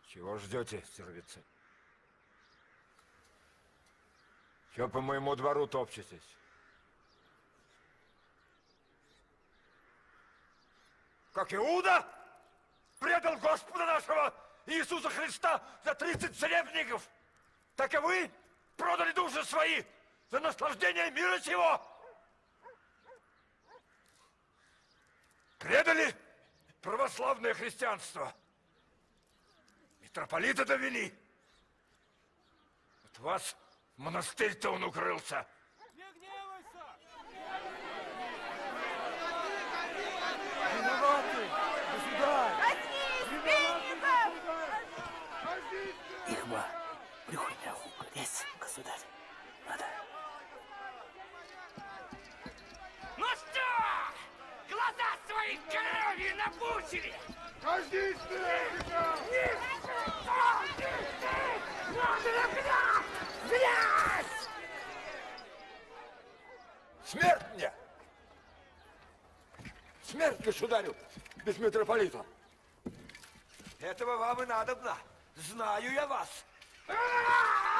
Чего ждете, стервицы? Чего по моему двору топчетесь? Как Иуда предал Господа нашего Иисуса Христа за 30 серебряников, так и вы продали души свои за наслаждение мира сего. Предали православное христианство. Митрополита довели. От вас в монастырь-то он укрылся. Не гневайся! Виноваты, государь! Казни изменников! Ихма, прихуйняху, есть, государь. Надо. Ну что? Глаза свои кровью напучили! Каждый смертников! Смерть мне! Смерть государю без митрополита! Этого вам и надобно. Знаю я вас.